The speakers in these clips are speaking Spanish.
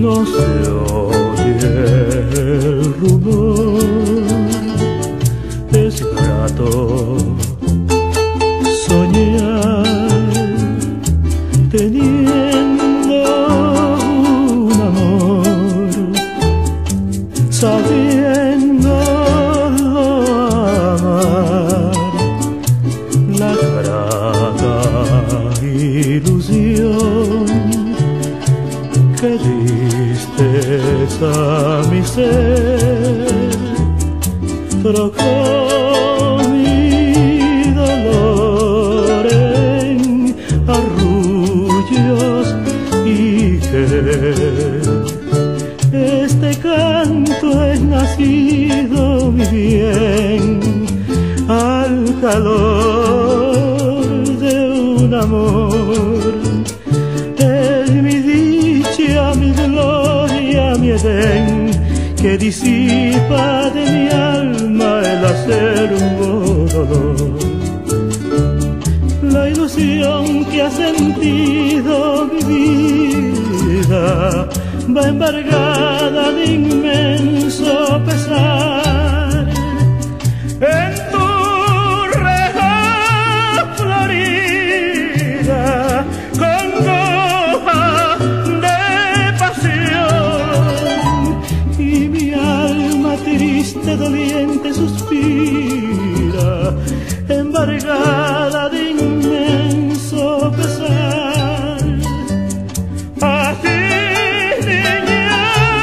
No se oye el rumor, es grato soñar teniendo un amor, sabiendo amar la grata ilusión que tristeza mi ser trocó mi dolor en arrullos y que este canto es nacido mi bien al calor de un amor. Es mi dicha, mi gloria, mi edén, que disipa de mi alma el acerbo dolor. La ilusión que ha sentido mi vida va embargada de inmenso pesar. En tu reja florida, congoja de pasión, y mi alma triste, doliente, suspira, embargada de inmenso pesar. Así, niña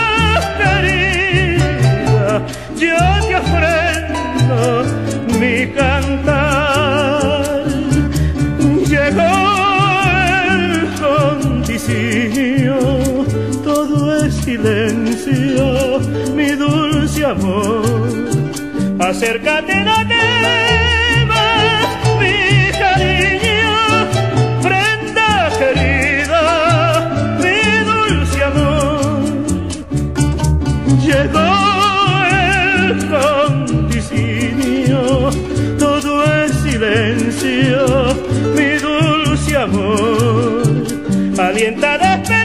querida, yo te ofrendo mi cantar. Llegó el conticinio, todo es silencio, mi dulce amor. Acércate, no temas, mi cariño, prenda querida, mi dulce amor. Llegó el conticinio, todo es silencio, mi dulce amor. Alienta de